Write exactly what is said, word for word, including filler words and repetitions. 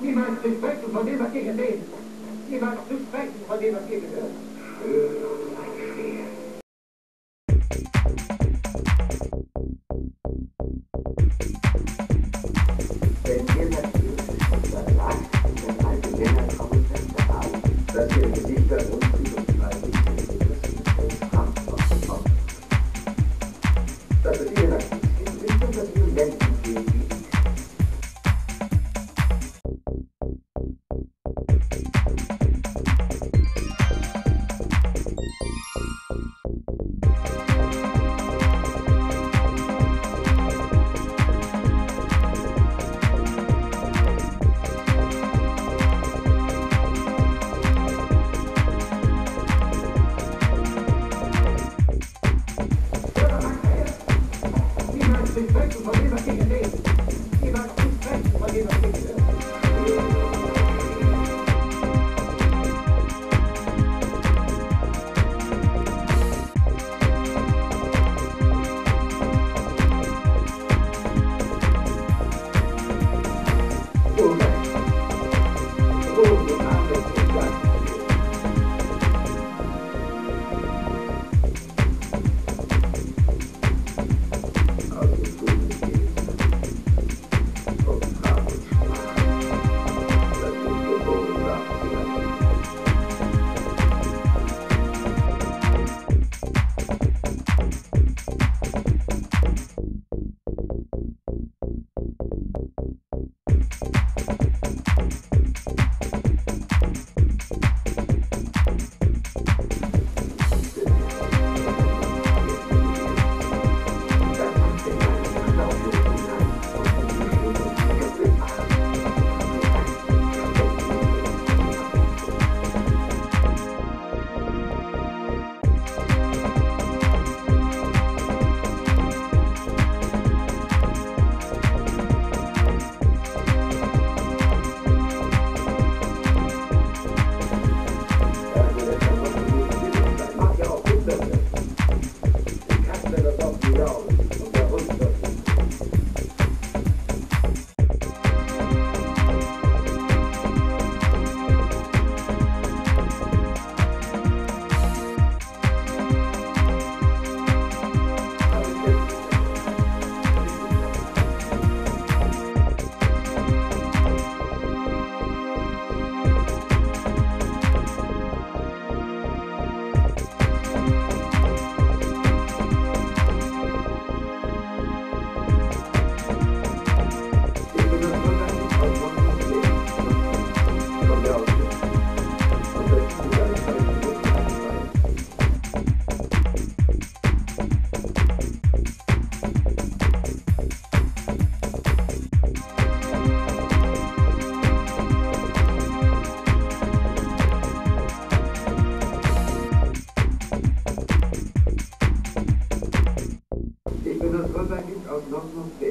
Niemals zu sprechen von dem, was ihr hier seht. Niemals zu sprechen von dem, was ihr gehört. Wenn ihr natürlich unser sagt, dann alte Männer kommen fest haben, dass ihr Gesichter unten und freilich sind, das ist Kraft auf. Dass es ihr natürlich gibt, ist, dass es ihr Menschen gibt. Aus London